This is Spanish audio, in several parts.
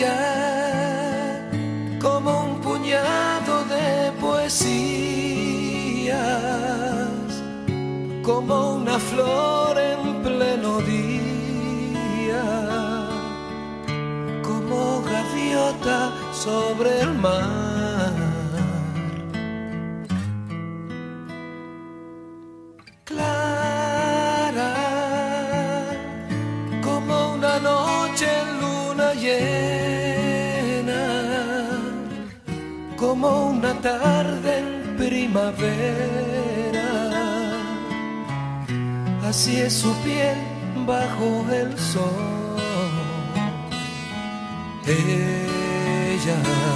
ella como un puñado de poesías, como una flor en pleno día, como gaviota sobre el mar. Clara como una noche en luna llena, como una tarde en primavera. Así es su piel bajo el sol. Ella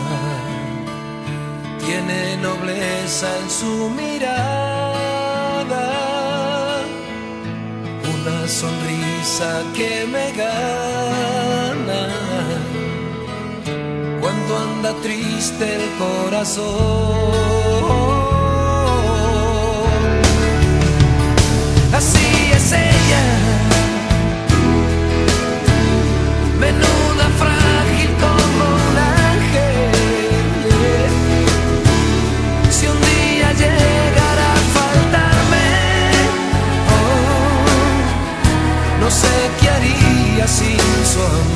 tiene nobleza en su mirada, una sonrisa que me gana cuando anda triste el corazón. Así es ella, menuda, frágil como un ángel. Si un día llegara a faltarme, oh, no sé qué haría sin su amor.